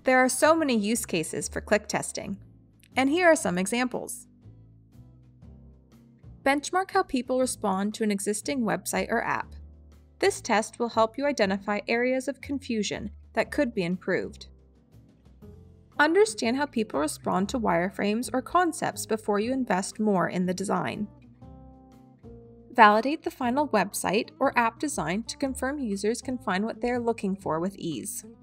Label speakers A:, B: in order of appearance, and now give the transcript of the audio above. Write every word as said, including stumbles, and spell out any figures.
A: There are so many use cases for click testing, and here are some examples. Benchmark how people respond to an existing website or app. This test will help you identify areas of confusion that could be improved. Understand how people respond to wireframes or concepts before you invest more in the design. Validate the final website or app design to confirm users can find what they are looking for with ease.